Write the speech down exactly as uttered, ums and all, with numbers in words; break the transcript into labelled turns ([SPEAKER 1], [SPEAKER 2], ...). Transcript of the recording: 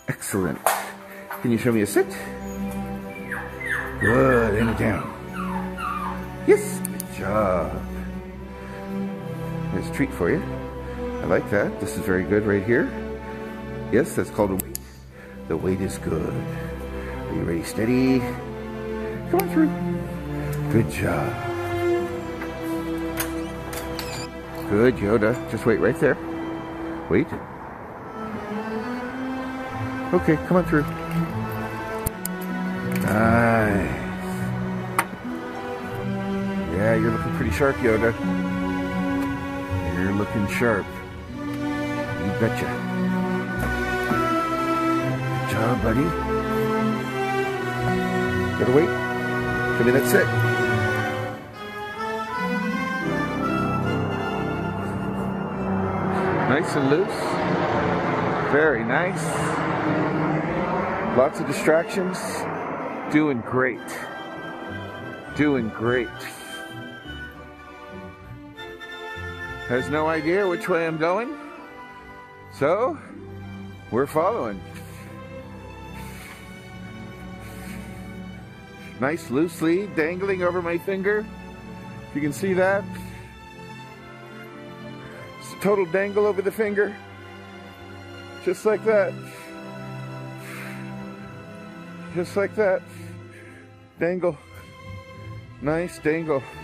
[SPEAKER 1] Excellent. Can you show me a sit? Good, and a down. Yes, good job. There's a treat for you. I like that. This is very good right here. Yes, that's called a weight. The weight is good. Are you ready? Steady. Come on through. Good job. Good, Yoda. Just wait right there. Wait. Okay, come on through. Nice. Yeah, you're looking pretty sharp, Yoda. You're looking sharp. You betcha. Good job, buddy. Gotta wait. Show me that sit. Nice and loose. Very nice. Lots of distractions. Doing great. Doing great. Has no idea which way I'm going, so we're following. Nice loose lead dangling over my finger. You can see that. It's a total dangle over the finger. Just like that. Just like that. Dangle. Nice dangle.